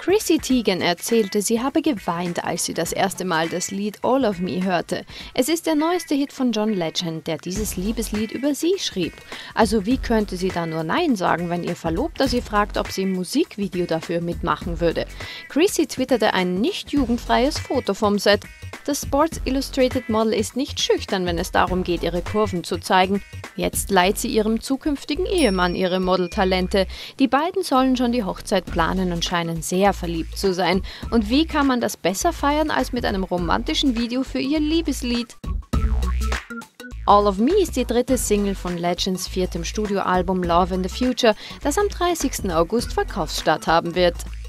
Chrissy Teigen erzählte, sie habe geweint, als sie das erste Mal das Lied All of Me hörte. Es ist der neueste Hit von John Legend, der dieses Liebeslied über sie schrieb. Also wie könnte sie da nur Nein sagen, wenn ihr Verlobter sie fragt, ob sie im Musikvideo dafür mitmachen würde? Chrissy twitterte ein nicht jugendfreies Foto vom Set. Das Sports Illustrated Model ist nicht schüchtern, wenn es darum geht, ihre Kurven zu zeigen. Jetzt leiht sie ihrem zukünftigen Ehemann ihre Modeltalente. Die beiden sollen schon die Hochzeit planen und scheinen sehr verliebt zu sein. Und wie kann man das besser feiern als mit einem romantischen Video für ihr Liebeslied? All of Me ist die dritte Single von Legends viertem Studioalbum Love in the Future, das am 30. August Verkaufsstart haben wird.